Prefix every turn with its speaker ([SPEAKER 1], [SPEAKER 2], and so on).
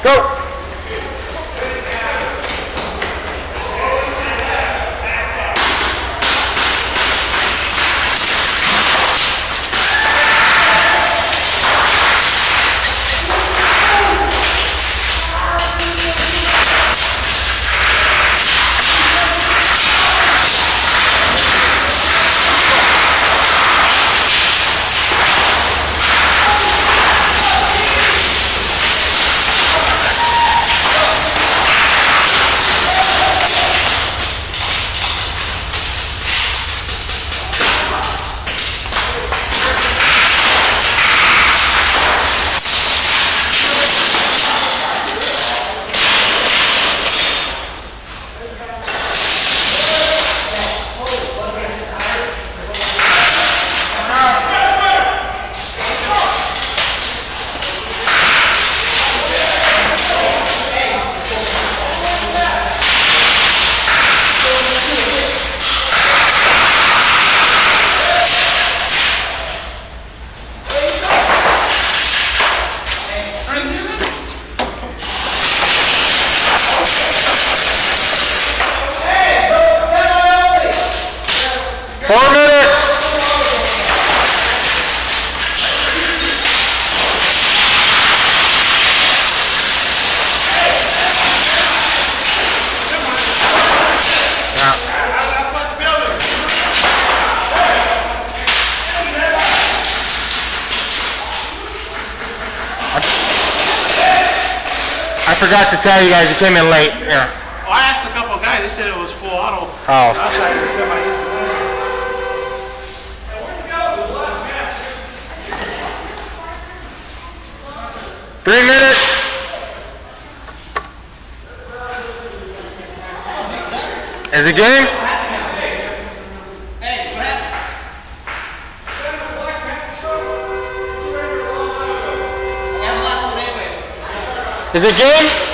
[SPEAKER 1] Go. I forgot to tell you guys, you came in late. Yeah.
[SPEAKER 2] Well, I asked a couple of guys, they said it was full auto.
[SPEAKER 1] Oh.
[SPEAKER 2] Outside, they said my
[SPEAKER 1] 3 minutes. Is it game? Is it game?